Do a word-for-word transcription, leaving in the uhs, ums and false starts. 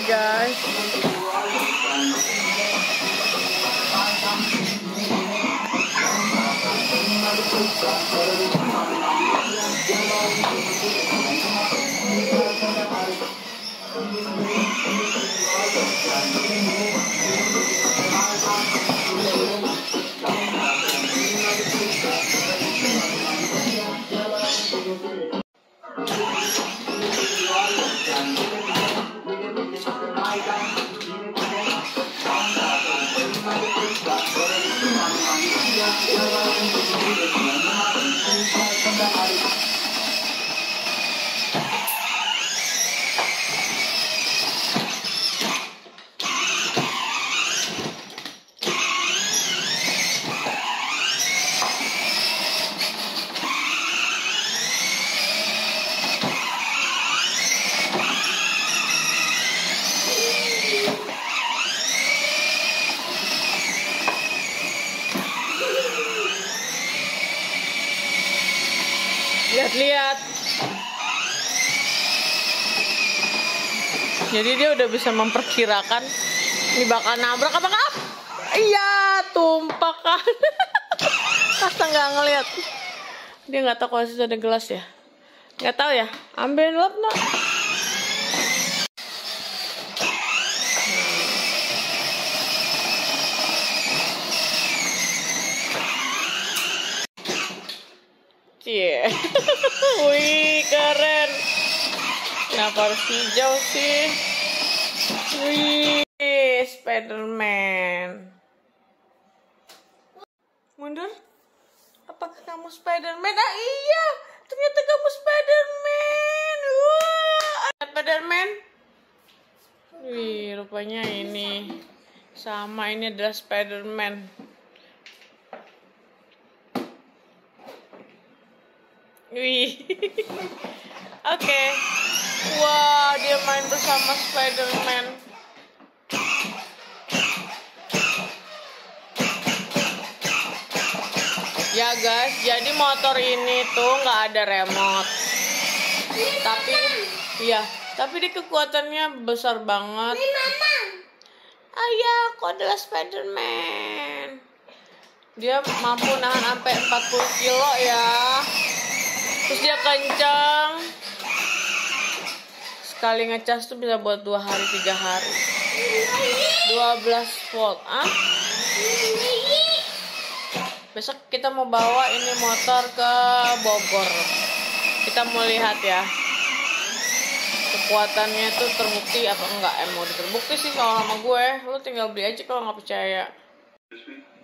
guys. Lihat-lihat. Jadi dia udah bisa memperkirakan ini bakal nabrak apa enggak? Iya, tumpah kan. Masa nggak ngeliat? Dia nggak tahu kalau situ ada gelas ya. Nggak tahu ya. Ambilin lap nak. Cie, wih keren. Kenapa harus hijau sih? Wih, Spiderman. Mundur? Apakah kamu Spiderman? Ah iya, ternyata kamu Spiderman. Wah, Spiderman. Wih, rupanya ini sama, ini adalah Spiderman. Wih, oke, okay. Wah, dia main bersama Spiderman. Ya guys, jadi motor ini tuh nggak ada remote, tapi, ya, tapi dia kekuatannya besar banget. Ayah, aku adalah Spiderman. Dia mampu nahan sampai empat puluh kilo ya. Terus dia kencang. Sekali ngecas tuh bisa buat dua hari, tiga hari. dua belas volt. Ah? Besok kita mau bawa ini motor ke Bogor. Kita mau lihat ya. Kekuatannya tuh terbukti apa enggak. Eh mau terbukti sih kalau sama gue. Lu tinggal beli aja kalau nggak percaya.